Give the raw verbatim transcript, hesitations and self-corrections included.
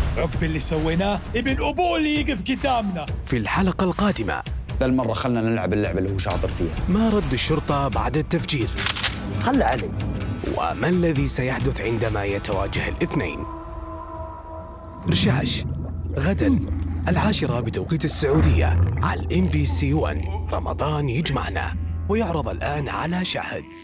عقب اللي سويناه ابن أبوه اللي يقف قدامنا. في الحلقة القادمة، ذا المرة خلنا نلعب اللعبة اللي هو شاطر فيها. ما رد الشرطة بعد التفجير؟ خلى علي. وما الذي سيحدث عندما يتواجه الاثنين؟ رشاش غداً العاشرة بتوقيت السعودية على الإم بي سي ون. رمضان يجمعنا، ويعرض الآن على شاهد.